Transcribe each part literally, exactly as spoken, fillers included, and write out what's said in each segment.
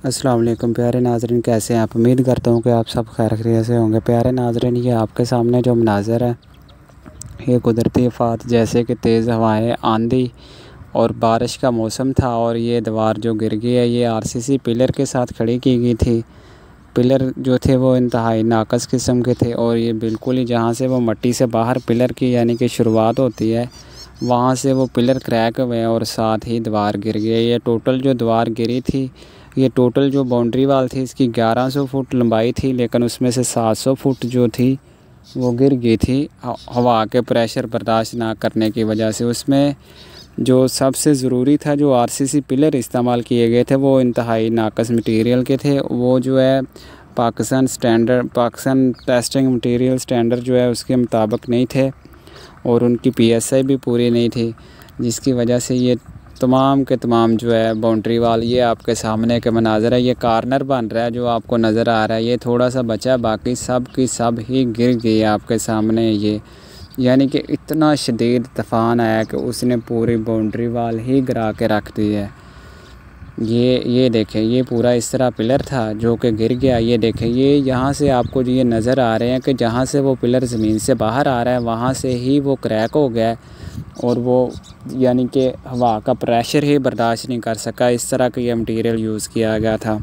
अस्सलाम वालेकुम प्यारे नाज़रीन, कैसे हैं आप। उम्मीद करता हूँ कि आप सब खैर खैरियत से होंगे। प्यारे नाज़रीन, ये आपके सामने जो मनाज़र है ये कुदरती आफ़ात जैसे कि तेज़ हवाएं, आंधी और बारिश का मौसम था और ये दीवार जो गिर गई है ये आरसीसी पिलर के साथ खड़ी की गई थी। पिलर जो थे वो इंतहाई नाकस किस्म के थे और ये बिल्कुल ही जहाँ से वो मट्टी से बाहर पिलर की यानी कि शुरुआत होती है वहाँ से वो पिलर क्रैक हुए और साथ ही दीवार गिर गई। ये टोटल जो दीवार गिरी थी, ये टोटल जो बाउंड्री वाल थी इसकी ग्यारह सौ फुट लंबाई थी, लेकिन उसमें से सात सौ फुट जो थी वो गिर गई थी हवा के प्रेशर बर्दाश्त ना करने की वजह से। उसमें जो सबसे ज़रूरी था, जो आरसीसी पिलर इस्तेमाल किए गए थे वो इंतहाई नाकस मटेरियल के थे। वो जो है Pakistan standard Pakistan testing material standard जो है उसके मुताबिक नहीं थे और उनकी पीएसआई भी पूरी नहीं थी, जिसकी वजह से ये तमाम के तमाम जो है बाउंड्री वाल, ये आपके सामने के मनाज़र है। ये कॉर्नर बन रहा है जो आपको नज़र आ रहा है, ये थोड़ा सा बचा है, बाकी सब की सब ही गिर गई है आपके सामने। ये यानी कि इतना शदीद तूफ़ान आया कि उसने पूरी बाउंड्री वाल ही गिरा के रख दी है। ये ये देखें, ये पूरा इस तरह पिलर था जो कि गिर गया। ये देखें, ये यहाँ से आपको जो ये नज़र आ रहे हैं कि जहाँ से वो पिलर ज़मीन से बाहर आ रहा है वहाँ से ही वो क्रैक हो गया है और वो यानी कि हवा का प्रेशर ही बर्दाश्त नहीं कर सका। इस तरह का ये मटेरियल यूज़ किया गया था।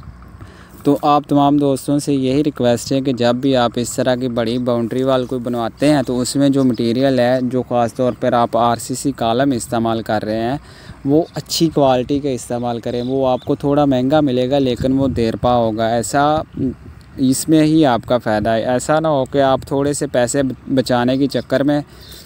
तो आप तमाम दोस्तों से यही रिक्वेस्ट है कि जब भी आप इस तरह की बड़ी बाउंड्री वाल कोई बनवाते हैं तो उसमें जो मटेरियल है, जो ख़ास तौर पर आप आरसीसी कॉलम इस्तेमाल कर रहे हैं, वो अच्छी क्वालिटी का इस्तेमाल करें। वो आपको थोड़ा महंगा मिलेगा लेकिन वो देरपा होगा, ऐसा इसमें ही आपका फ़ायदा है। ऐसा ना हो कि आप थोड़े से पैसे बचाने के चक्कर में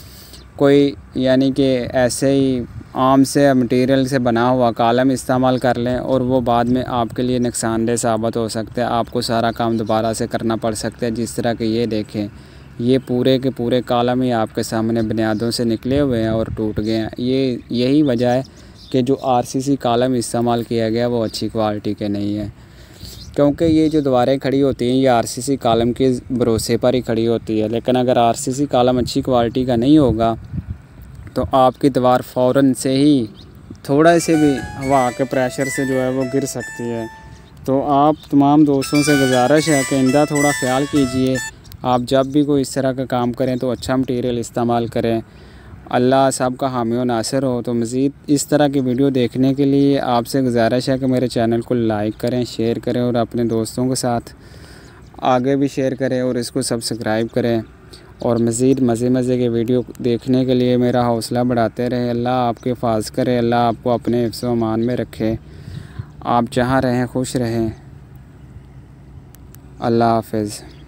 कोई यानी कि ऐसे ही आम से मटेरियल से बना हुआ कॉलम इस्तेमाल कर लें और वो बाद में आपके लिए नुकसानदेह साबित हो सकता है। आपको सारा काम दोबारा से करना पड़ सकता है। जिस तरह के ये देखें, ये पूरे के पूरे कॉलम ही आपके सामने बुनियादों से निकले हुए हैं और टूट गए हैं। ये यही वजह है कि जो आरसीसी कॉलम इस्तेमाल किया गया वो अच्छी क्वालिटी के नहीं है, क्योंकि ये जो दीवारें खड़ी होती हैं ये आरसीसी कॉलम के भरोसे पर ही खड़ी होती है। लेकिन अगर आरसीसी कॉलम अच्छी क्वालिटी का नहीं होगा तो आपकी दीवार फ़ौरन से ही थोड़ा से भी हवा के प्रेशर से जो है वो गिर सकती है। तो आप तमाम दोस्तों से गुजारिश है कि इनका थोड़ा ख्याल कीजिए। आप जब भी कोई इस तरह का काम करें तो अच्छा मटेरियल इस्तेमाल करें। अल्लाह सब का हामी व नासिर हो। तो मज़ीद इस तरह की वीडियो देखने के लिए आपसे गुजारिश है कि मेरे चैनल को लाइक करें, शेयर करें और अपने दोस्तों के साथ आगे भी शेयर करें और इसको सब्सक्राइब करें। और मज़ीद मज़े मज़े के वीडियो देखने के लिए मेरा हौसला बढ़ाते रहे। अल्लाह आपके हिफाज़ करे, अल्लाह आपको अपने हिफ्ज़ व अमान में रखे। आप जहाँ रहें खुश रहें। अल्लाह हाफ़िज़।